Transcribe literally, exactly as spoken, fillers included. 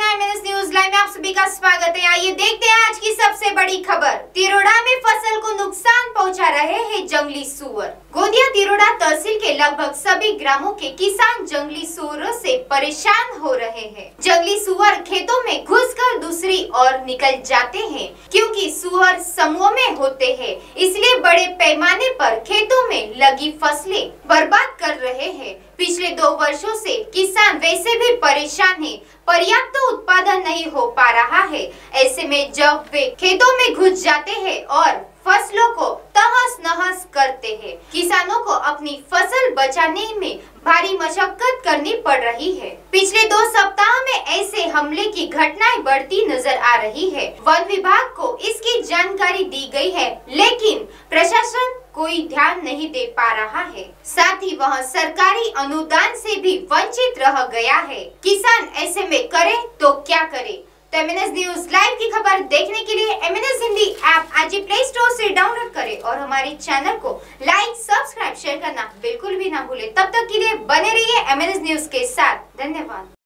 MNS news live में आप सभी का स्वागत है। आइए देखते हैं आज की सबसे बड़ी खबर। तिरोडा में फसल को नुकसान पहुंचा रहे हैं जंगली सुअर। गोंदिया तिरोडा तहसील के लगभग सभी ग्रामों के किसान जंगली सुअरों से परेशान हो रहे हैं। जंगली सुअर खेतों में घुसकर दूसरी ओर निकल जाते हैं। क्योंकि सुअर समूह में होते हैं, इसलिए बड़े पैमाने पर खेतों में लगी फसलें बर्बाद कर रहे हैं। पिछले दो वर्षों से किसान वैसे भी परेशान हैं, पर्याप्त तो उत्पादन नहीं हो पा रहा है। ऐसे में जब वे खेतों में घुस जाते हैं और फसलों को तहस नहस करते हैं, किसानों को अपनी फसल बचाने में भारी मशक्कत करनी पड़ रही है। पिछले दो सप्ताह में ऐसे हमले की घटनाएं बढ़ती नजर आ रही है। वन विभाग को इसकी जानकारी दी गई है, लेकिन प्रशासन कोई ध्यान नहीं दे पा रहा है। साथ ही वह सरकारी अनुदान से भी वंचित रह गया है। किसान ऐसे में करे तो क्या करे। तो एमएनएस न्यूज लाइव की खबर देखने के लिए एमएनएस हिंदी ऐप आज ही प्ले स्टोर से डाउनलोड करें और हमारे चैनल को लाइक, सब्सक्राइब, शेयर करना बिल्कुल भी ना भूले। तब तक के लिए बने रहिए एमएनएस न्यूज के साथ। धन्यवाद।